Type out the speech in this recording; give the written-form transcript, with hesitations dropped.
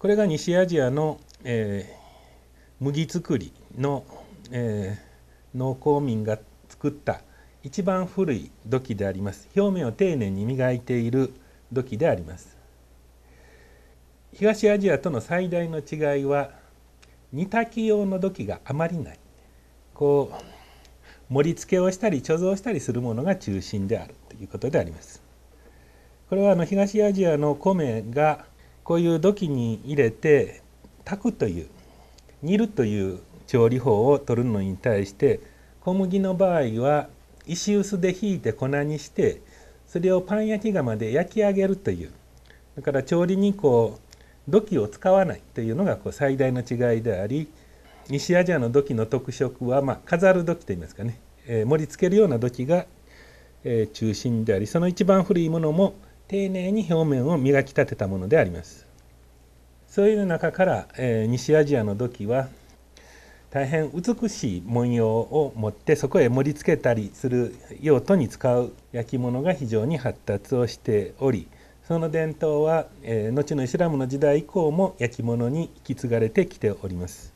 これが西アジアの、麦作りの、農耕民が作った一番古い土器であります。表面を丁寧に磨いている土器であります。東アジアとの最大の違いは、煮炊き用の土器があまりない。盛り付けをしたり貯蔵したりするものが中心であるということであります。これは東アジアの米がこういう土器に入れて炊くという煮るという調理法を取るのに対して、小麦の場合は石臼でひいて粉にしてそれをパン焼き窯で焼き上げるという、だから調理に土器を使わないというのが最大の違いであり、西アジアの土器の特色は、飾る土器といいますかね、盛り付けるような土器が、中心であり、その一番古いものも丁寧に表面を磨き立てたものであります。そういう中から、西アジアの土器は大変美しい文様を持って、そこへ盛り付けたりする用途に使う焼き物が非常に発達をしており、その伝統は、後のイスラムの時代以降も焼き物に引き継がれてきております。